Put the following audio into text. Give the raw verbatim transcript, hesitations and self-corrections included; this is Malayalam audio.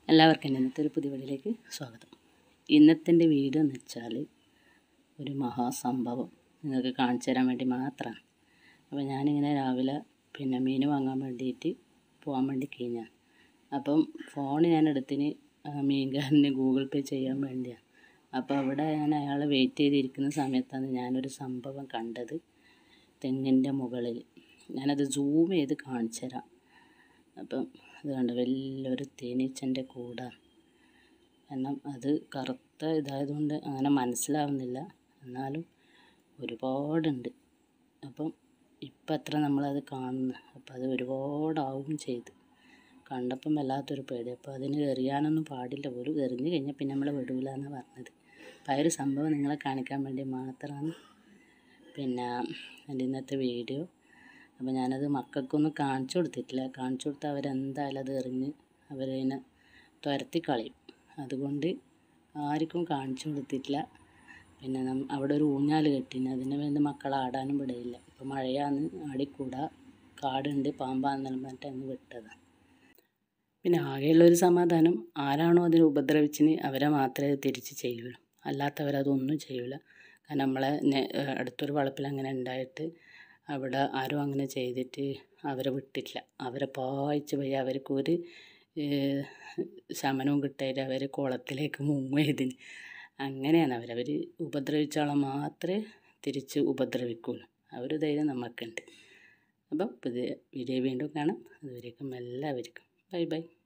എല്ലാവർക്കും ഇന്നത്തെ ഒരു പുതിയ വീഡിയോയിലേക്ക് സ്വാഗതം. ഇന്നത്തെ എൻ്റെ വീഡിയോ എന്ന് വെച്ചാൽ ഒരു മഹാസംഭവം നിങ്ങൾക്ക് കാണിച്ചു തരാൻ വേണ്ടി മാത്രമാണ്. അപ്പോൾ ഞാനിങ്ങനെ രാവിലെ പിന്നെ മീൻ വാങ്ങാൻ വേണ്ടിയിട്ട് പോകാൻ വേണ്ടി കഴിഞ്ഞാൽ അപ്പം ഫോൺ ഞാൻ എടുത്തിന് മീൻകാരന് ഗൂഗിൾ പേ ചെയ്യാൻ വേണ്ടിയാണ്. അപ്പോൾ അവിടെ ഞാൻ അയാളെ വെയിറ്റ് ചെയ്തിരിക്കുന്ന സമയത്താണ് ഞാനൊരു സംഭവം കണ്ടത്. തെങ്ങിൻ്റെ മുകളിൽ ഞാനത് സൂം ചെയ്ത് കാണിച്ചു തരാം. അപ്പം അത് കണ്ട് വലിയൊരു തേനീച്ചൻ്റെ കൂടാണ്. കാരണം അത് കറുത്ത ഇതായതുകൊണ്ട് അങ്ങനെ മനസ്സിലാവുന്നില്ല, എന്നാലും ഒരുപാടുണ്ട്. അപ്പം ഇപ്പം അത്ര നമ്മളത് കാണുന്നു. അപ്പം അത് ഒരുപാടാവും ചെയ്ത് കണ്ടപ്പം വല്ലാത്തൊരു പേടി. അപ്പോൾ അതിന് എറിയാനൊന്നും പാടില്ല പോലും. എറിഞ്ഞു കഴിഞ്ഞാൽ പിന്നെ നമ്മളെ വിടൂല എന്നാണ് പറഞ്ഞത്. അപ്പം ആ ഒരു സംഭവം നിങ്ങളെ കാണിക്കാൻ വേണ്ടി മാത്രമാണ് പിന്നെ എൻ്റെ ഇന്നത്തെ വീഡിയോ. അപ്പോൾ ഞാനത് മക്കൾക്കൊന്നും കാണിച്ചു കൊടുത്തിട്ടില്ല. കാണിച്ചു കൊടുത്താൽ അവരെന്തായാലും അത് എറിഞ്ഞ് അവരതിനെ തുരത്തി കളയും. അതുകൊണ്ട് ആർക്കും കാണിച്ചു കൊടുത്തിട്ടില്ല. പിന്നെ നം അവിടെ ഒരു ഊഞ്ഞാൽ കെട്ടിന്, അതിന് വേണ്ടി മക്കളെ ആടാനും വിടയില്ല. ഇപ്പോൾ മഴയാന്ന്, ആടിക്കൂടാ, കാടുണ്ട്, പാമ്പാന്നെല്ലാം പറഞ്ഞിട്ട് അങ്ങ് വിട്ടതാണ്. പിന്നെ ആകെയുള്ളൊരു സമാധാനം, ആരാണോ അതിനെ ഉപദ്രവിച്ചിന് അവരെ മാത്രമേ തിരിച്ച് ചെയ്യുള്ളൂ, അല്ലാത്തവരതൊന്നും ചെയ്യില്ല. കാരണം നമ്മളെ അടുത്തൊരു വളപ്പിൽ അങ്ങനെ ഉണ്ടായിട്ട് അവിടെ ആരും അങ്ങനെ ചെയ്തിട്ട് അവരെ വിട്ടിട്ടില്ല. അവരെ പായിച്ച് പോയി അവർക്കൊരു ശമനവും കിട്ടായിട്ട് അവർ കുളത്തിലേക്ക് മുങ്ങുന്നതിന് അങ്ങനെയാണ് അവർ അവർ ഉപദ്രവിച്ചാളെ മാത്രമേ തിരിച്ച് ഉപദ്രവിക്കുള്ളൂ. ആ ഒരു ധൈര്യം നമുക്കുണ്ട്. അപ്പം പുതിയ വീഡിയോ വീണ്ടും കാണാം. അതുവരേക്കും എല്ലാവർക്കും ബൈ ബൈ.